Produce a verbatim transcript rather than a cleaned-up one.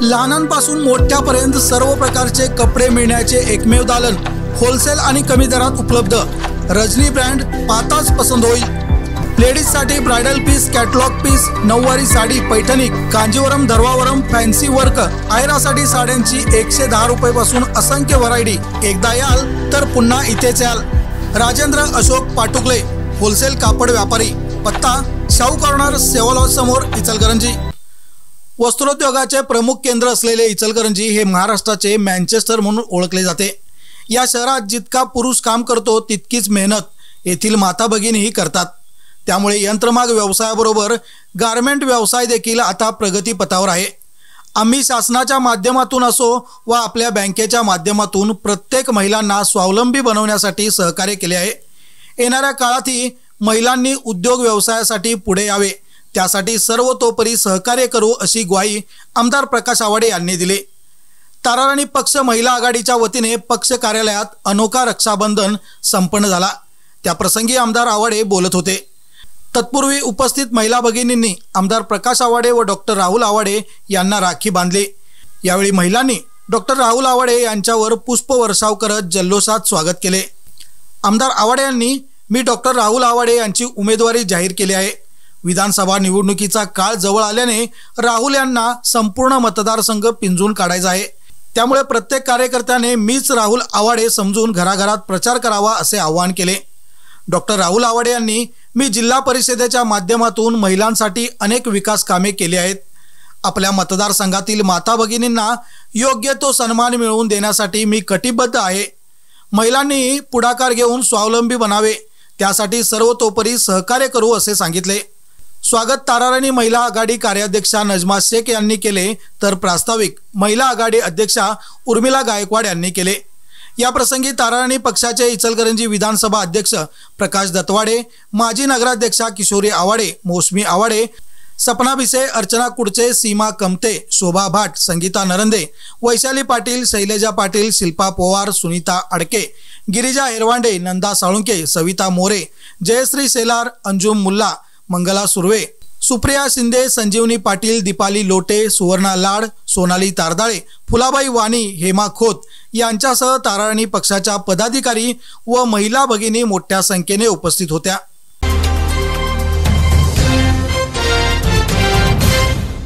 लहानांपासून मोठ्यापर्यंत सर्व प्रकारचे कपडे मिळण्याचे एकमेव दालन होलसेल आणि कमी दरात उपलब्ध। रजनी ब्रँड पाताच पसंत होईल। लेडीजसाठी bridal piece, catalogue piece, Nauvari sari, Paithani, Kanjeevaram, Dharmavaram, fancy work, आयरासाठी साड्यांची एकशे दहा रुपये पासून असंख्य व्हरायटी। एकदा याल तर पुन्हा इथेच याल। राजेंद्र अशोक पाटुकले, होलसेल कापड व्यापारी, पत्ता शाहू कॉर्नर, सेवा लॉज समोर, इचलकरंजी। वस्त्रोद्योगाचे प्रमुख केंद्र असलेले इचलकरंजी हे महाराष्ट्राचे मँचेस्टर म्हणून ओळखले जाते। या शहरात जितका पुरुष काम करतो तितकीच मेहनत येथील माता भगिनीही करतात। त्यामुळे यंत्रमाग व्यवसायाबरोबर गारमेंट व्यवसाय देखील आता प्रगतीपथावर आहे। आम्ही शासनाच्या माध्यमातून असो व आपल्या बँकेच्या माध्यमातून प्रत्येक महिलांना स्वावलंबी बनवण्यासाठी सहकार्य केले आहे। येणाऱ्या काळातही महिलांनी उद्योग व्यवसायासाठी पुढे यावे, त्यासाठी सर्वतोपरी सहकार्य करू अशी ग्वाही आमदार प्रकाश आवाडे यांनी दिली। ताराराणी पक्ष महिला आघाडीच्या वतीने पक्ष कार्यालयात अनोखा रक्षाबंधन संपन्न झाला। त्या प्रसंगी आमदार आवाडे बोलत होते। तत्पूर्वी उपस्थित महिला भगिनींनी आमदार प्रकाश आवाडे व डॉक्टर राहुल आवाडे यांना राखी बांधली। यावेळी महिलांनी डॉक्टर राहुल आवाडे यांच्यावर पुष्पवर्षाव करत जल्लोषात स्वागत केले। आमदार आवाडे यांनी मी डॉक्टर राहुल आवाडे यांची उमेदवारी जाहीर केली आहे। विधानसभा निवडणुकीचा काळ जवळ आल्याने राहुल यांना संपूर्ण मतदारसंघ पिंजून काढायचा आहे। त्यामुळे प्रत्येक कार्यकर्त्याने मीच राहुल आवाडे समजून घराघरात प्रचार करावा असे आवाहन केले। डॉक्टर राहुल आवाडे यांनी मी जिल्हा परिषदेच्या माध्यमातून महिलांसाठी अनेक विकास कामे केली आहेत। आपल्या मतदारसंघातील माता भगिनींना योग्य तो सन्मान मिळवून देण्यासाठी मी कटिबद्ध आहे। महिलांनी पुढाकार घेऊन स्वावलंबी बनावे, त्यासाठी सर्वतोपरी सहकार्य करू असे सांगितले। स्वागत ताराराणी महिला आघाडी कार्याध्यक्षा नजमा शेख यांनी केले, तर प्रास्ताविक महिला आघाडी अध्यक्षा उर्मिला गायकवाड यांनी केले। या प्रसंगी ताराराणी पक्षाचे इचलकरंजी विधानसभा अध्यक्ष प्रकाश दत्तवाडे, माजी नगराध्यक्षा किशोरी आवाडे, मौसमी आवाडे, सपना भिसे, अर्चना कुडचे, सीमा कमते, शोभा भाट, संगीता नरंदे, वैशाली पाटील, शैलेजा पाटील, शिल्पा पवार, सुनीता अडके, गिरिजा हेरवांडे, नंदा साळुंके, सविता मोरे, जयश्री शेलार, अंजुम मुल्ला, मंगला सुर्वे, सुप्रिया शिंदे, संजीवनी पाटील, दीपाली लोटे, सुवर्णा लाड, सोनाली तारदाळे, फुलाबाई वाणी, हेमा खोत यांच्यासह ताराराणी पक्षाच्या पदाधिकारी व महिला भगिनी मोठ्या संख्येने उपस्थित होत्या।